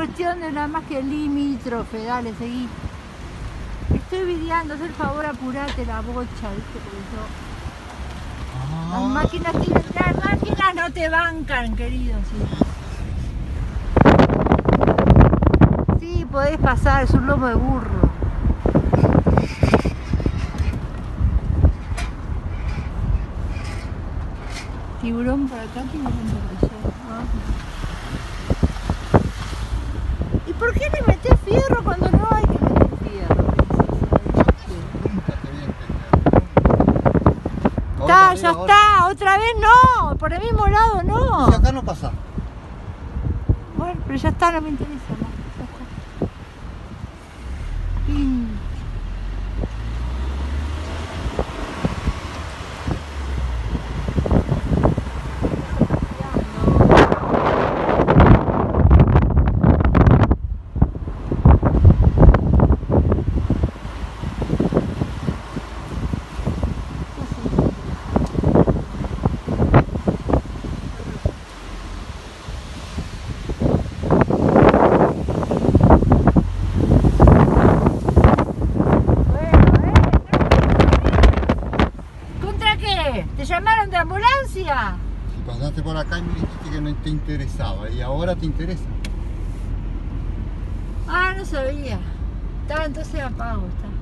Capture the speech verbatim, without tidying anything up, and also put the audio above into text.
cuestión de nada más que limítrofe, dale, seguí. Estoy videando, haz el favor, apurate la bocha, ¿viste? Porque yo... Ah. Las máquinas tienen, las máquinas no te bancan, querido, sí. Sí, podés pasar, es un lomo de burro. Tiburón por acá, tiburón por allá. Ah. ¿Y por qué le metés fierro cuando no hay que meter fierro? Está, ya está, otra vez no, por el mismo lado no. Si acá no pasa. Bueno, pero ya está, no me interesa más. Ya está. Y... ¿Te llamaron de ambulancia? Si pasaste por acá y me dijiste que no te interesaba y ahora te interesa. Ah, no sabía. Está, entonces apago, está.